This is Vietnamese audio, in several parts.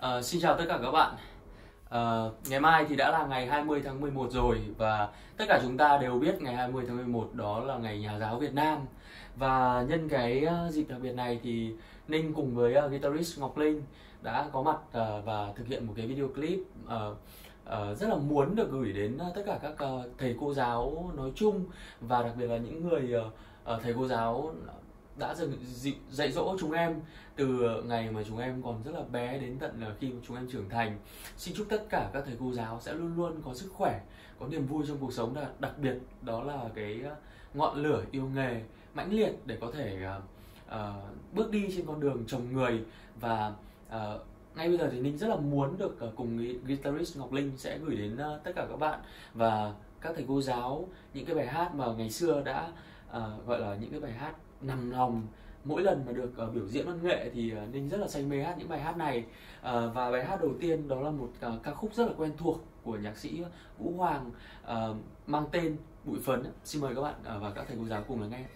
Xin chào tất cả các bạn. Ngày mai thì đã là ngày 20 tháng 11 rồi và tất cả chúng ta đều biết ngày 20 tháng 11 đó là ngày Nhà giáo Việt Nam. Và nhân cái dịp đặc biệt này thì Ninh cùng với guitarist Ngọc Linh đã có mặt và thực hiện một cái video clip rất là muốn được gửi đến tất cả các thầy cô giáo nói chung và đặc biệt là những người thầy cô giáo đã dạy dỗ chúng em từ ngày mà chúng em còn rất là bé đến tận khi mà chúng em trưởng thành. Xin chúc tất cả các thầy cô giáo sẽ luôn luôn có sức khỏe, có niềm vui trong cuộc sống, đặc biệt đó là cái ngọn lửa yêu nghề mãnh liệt để có thể bước đi trên con đường trồng người. Và ngay bây giờ thì Ninh rất là muốn được cùng guitarist Ngọc Linh sẽ gửi đến tất cả các bạn và các thầy cô giáo những cái bài hát mà ngày xưa đã gọi là những cái bài hát nằm lòng. Mỗi lần mà được biểu diễn văn nghệ thì Ninh rất là say mê hát những bài hát này. Và bài hát đầu tiên đó là một ca khúc rất là quen thuộc của nhạc sĩ Vũ Hoàng, mang tên Bụi Phấn. Xin mời các bạn và các thầy cô giáo cùng lắng nghe.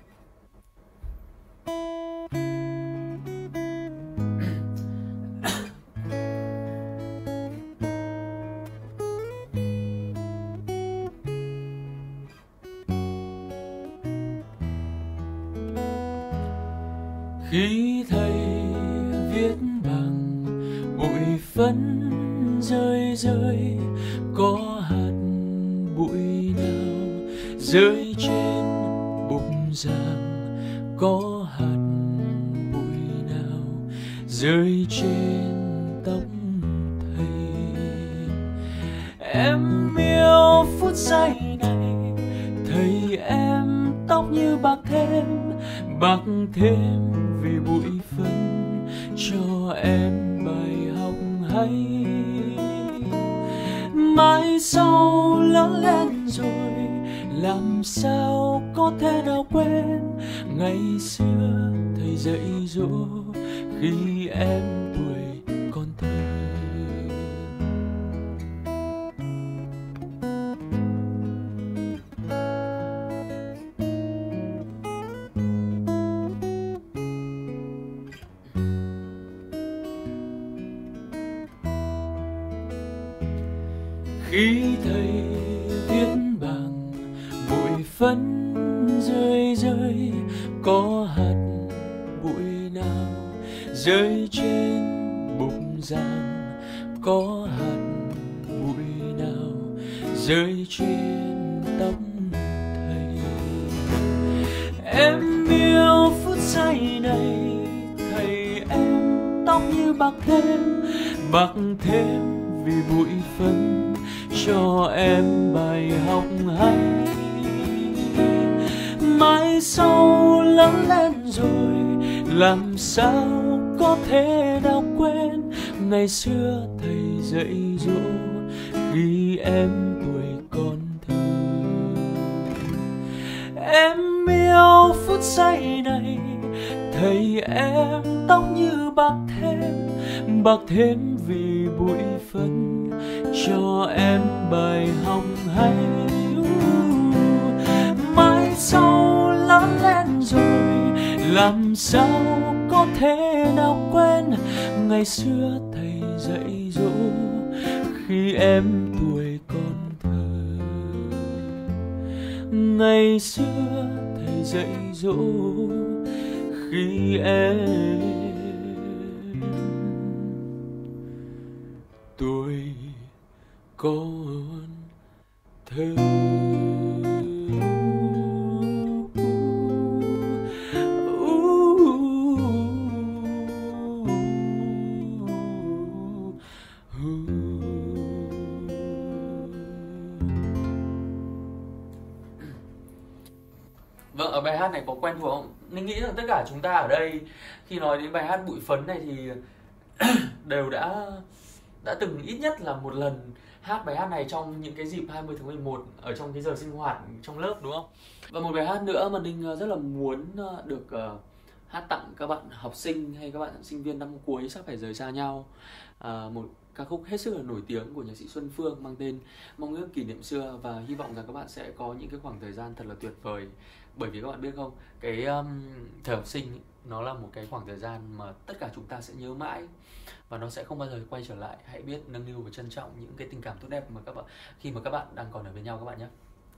Khi thầy viết bằng bụi phấn rơi rơi, có hạt bụi nào rơi trên bục giảng, có hạt bụi nào rơi trên tóc thầy. Em yêu phút giây này, thầy em tóc như bạc thêm vì bụi phấn cho em bài học hay. Mãi sau lớn lên rồi làm sao có thể nào quên ngày xưa thầy dạy dỗ khi em tuổi còn thơ. Khi thầy viết bằng bụi phấn rơi rơi, có hạt bụi nào rơi trên bục giảng, có hạt bụi nào rơi trên tóc thầy. Em yêu phút giây này, thầy em tóc như bạc thêm vì bụi phấn cho em bài học hay. Mãi sau lớn lên rồi làm sao có thể nào quên ngày xưa thầy dạy dỗ khi em tuổi còn thơ. Em yêu phút giây này, thầy em tóc như bạc thêm vì bụi phấn cho em bài học hay. Mãi sau lớn lên rồi làm sao có thể nào quên ngày xưa thầy dạy dỗ khi em tuổi còn thơ. Ngày xưa thầy dạy dỗ khi em tuổi còn thơ. Vâng, ở bài hát này có quen thuộc không? Mình nghĩ rằng tất cả chúng ta ở đây khi nói đến bài hát Bụi Phấn này thì đều đã từng ít nhất là một lần hát bài hát này trong những cái dịp 20 tháng 11 ở trong cái giờ sinh hoạt trong lớp, đúng không? Và một bài hát nữa mà Ninh rất là muốn được hát tặng các bạn học sinh hay các bạn sinh viên năm cuối sắp phải rời xa nhau. Một ca khúc hết sức là nổi tiếng của nhạc sĩ Xuân Phương mang tên Mong ước kỷ niệm xưa, và hy vọng rằng các bạn sẽ có những cái khoảng thời gian thật là tuyệt vời. Bởi vì các bạn biết không, cái thời học sinh nó là một cái khoảng thời gian mà tất cả chúng ta sẽ nhớ mãi và nó sẽ không bao giờ quay trở lại. Hãy biết nâng niu và trân trọng những cái tình cảm tốt đẹp mà các bạn khi mà các bạn đang còn ở với nhau các bạn nhé.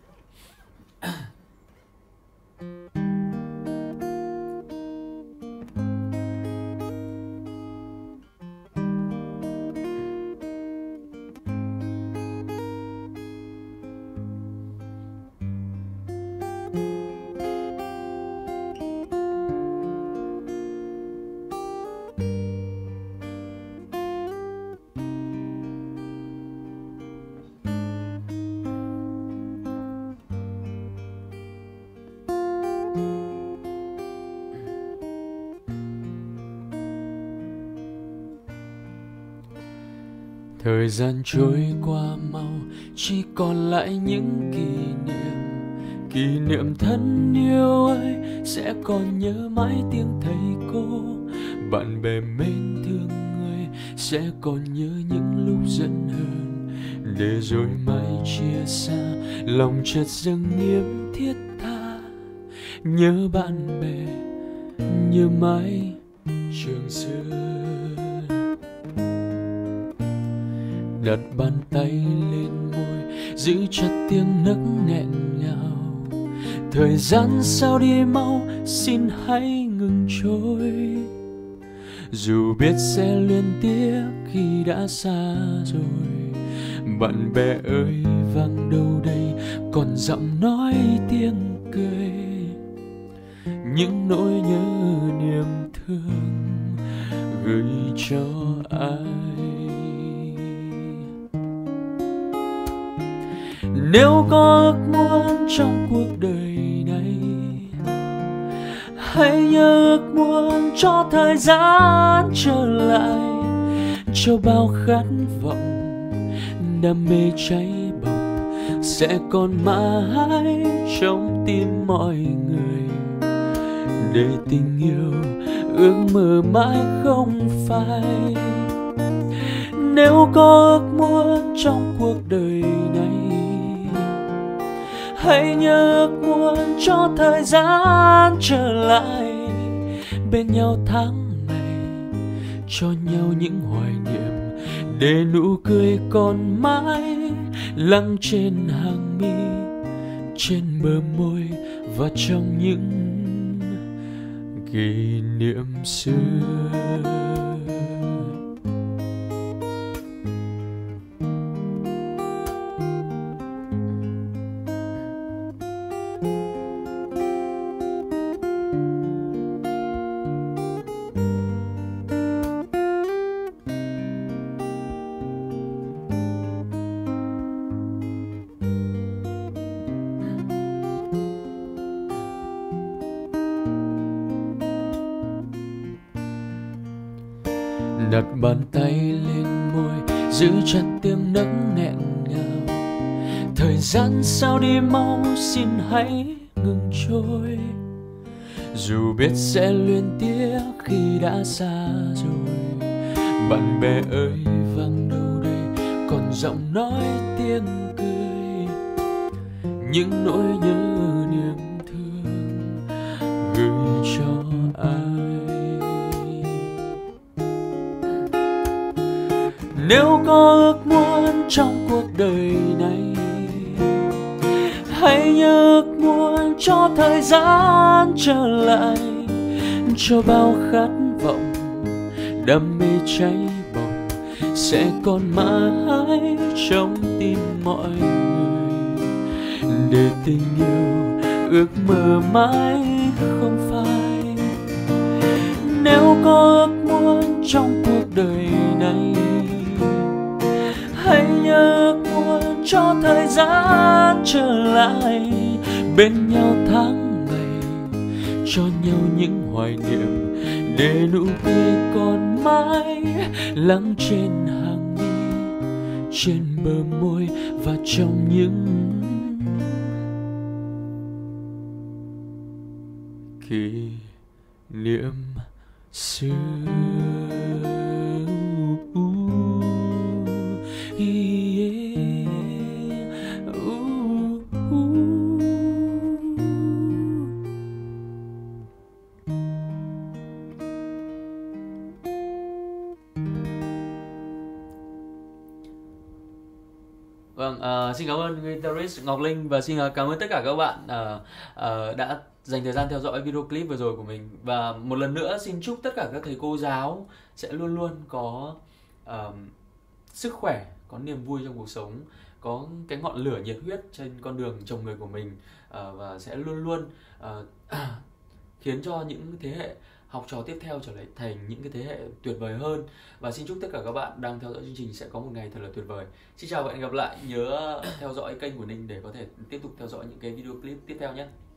Thời gian trôi qua mau, chỉ còn lại những kỷ niệm thân yêu ơi. Sẽ còn nhớ mãi tiếng thầy cô, bạn bè mến thương người. Sẽ còn nhớ những lúc giận hờn, để rồi mãi chia xa, lòng chợt dâng niềm thiết tha. Nhớ bạn bè, nhớ mãi trường xưa. Đặt bàn tay lên môi, giữ chặt tiếng nấc nghẹn ngào. Thời gian sao đi mau, xin hãy ngừng trôi. Dù biết sẽ luyến tiếc khi đã xa rồi. Bạn bè ơi, vang đâu đây còn giọng nói tiếng cười. Những nỗi nhớ niềm thương gửi cho ai. Nếu có ước muốn trong cuộc đời này, hãy nhớ ước muốn cho thời gian trở lại, cho bao khát vọng, đam mê cháy bỏng sẽ còn mãi trong tim mọi người. Để tình yêu ước mơ mãi không phai. Nếu có ước muốn trong cuộc đời này, hãy nhớ ước muốn cho thời gian trở lại, bên nhau tháng ngày, cho nhau những hoài niệm, để nụ cười còn mãi lắng trên hàng mi, trên bờ môi và trong những kỷ niệm xưa. Đặt bàn tay lên môi, giữ chặt tiếng nấc nghẹn ngào. Thời gian sao đi mau, xin hãy ngừng trôi. Dù biết sẽ luyến tiếc khi đã xa rồi. Bạn bè ơi, vang đâu đây còn giọng nói tiếng cười. Những nỗi nhớ niềm thương gửi cho ai. Nếu có ước muốn trong cuộc đời này, hãy nhớ ước muốn cho thời gian trở lại, cho bao khát vọng, đam mê cháy bỏng sẽ còn mãi trong tim mọi người. Để tình yêu ước mơ mãi không phai. Nếu có ước muốn trong cuộc đời này, hãy nhớ ước muốn cho thời gian trở lại, bên nhau tháng ngày, cho nhau những hoài niệm, để nụ cười còn mãi lắng trên hàng mi, trên bờ môi và trong những kỷ niệm xưa. Vâng, xin cảm ơn guitarist Ngọc Linh và xin cảm ơn tất cả các bạn đã dành thời gian theo dõi video clip vừa rồi của mình. Và một lần nữa xin chúc tất cả các thầy cô giáo sẽ luôn luôn có sức khỏe, có niềm vui trong cuộc sống, có cái ngọn lửa nhiệt huyết trên con đường trồng người của mình, và sẽ luôn luôn khiến cho những thế hệ học trò tiếp theo trở thành những cái thế hệ tuyệt vời hơn. Và xin chúc tất cả các bạn đang theo dõi chương trình sẽ có một ngày thật là tuyệt vời. Xin chào và hẹn gặp lại. Nhớ theo dõi kênh của Ninh để có thể tiếp tục theo dõi những cái video clip tiếp theo nhé.